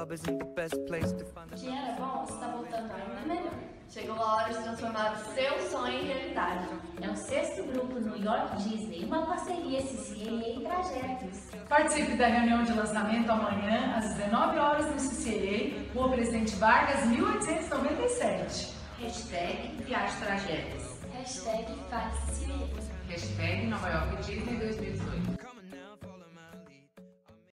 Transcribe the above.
Que era bom, está voltando ainda melhor. Chegou a hora de transformar o seu sonho em realidade. É o 6º grupo New York Disney, uma parceria CCAA e Trajetos. Participe da reunião de lançamento amanhã, às 19 horas no CCAA, Rua Presidente Vargas, 1897. Hashtag Viagem Trajetos. Hashtag Faz CCAA. Hashtag Nova York Disney 2018.